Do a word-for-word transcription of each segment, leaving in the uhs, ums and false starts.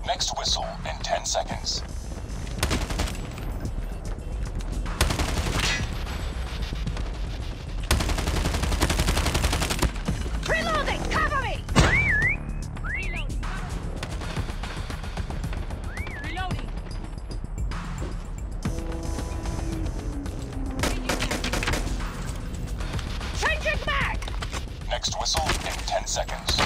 Next whistle in ten seconds. Reloading! Cover me! Reloading. Reloading. Changing mag! Next whistle in ten seconds.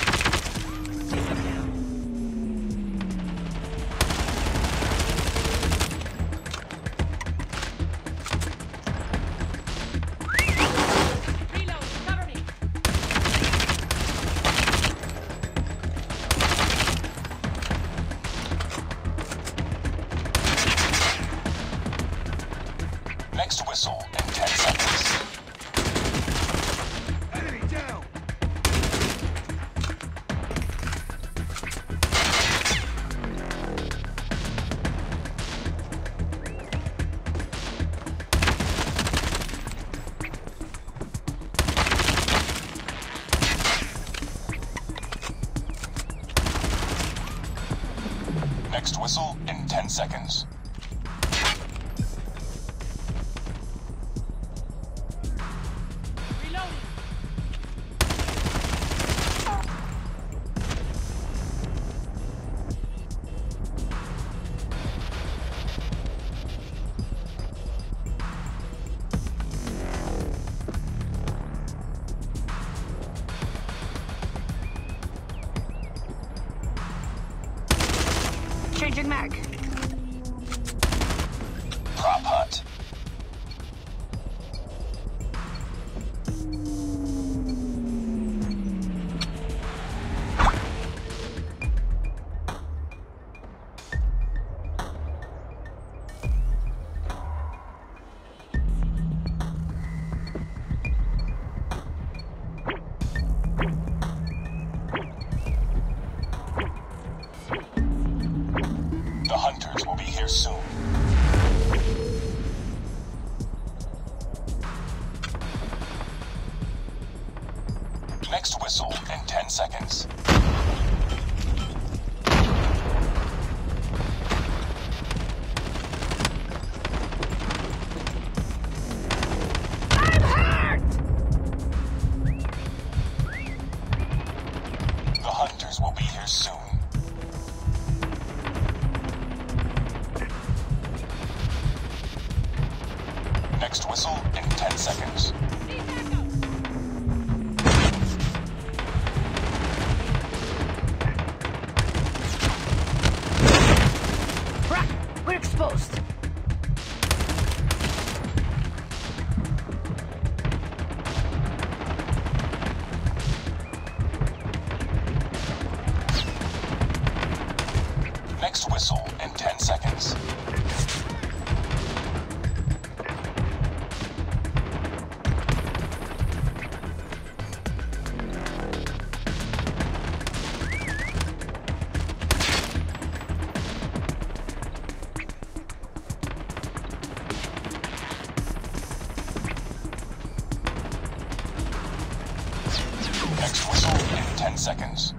Reload. Cover me. Next whistle in ten seconds. Enemy down! Next whistle in ten seconds. Reloading. Changing mag. Prop hut. The hunters will be here soon. Next whistle in ten seconds. I'm hurt! The hunters will be here soon. Next whistle in ten seconds. Need backup. Right, we're exposed. Next whistle in ten seconds. Next whistle in ten seconds.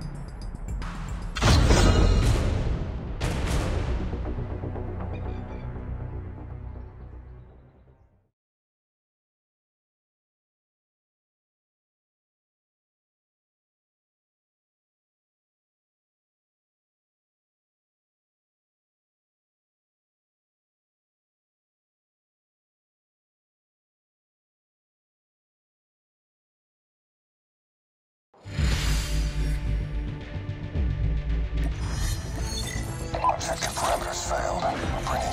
Objective parameters failed. Bring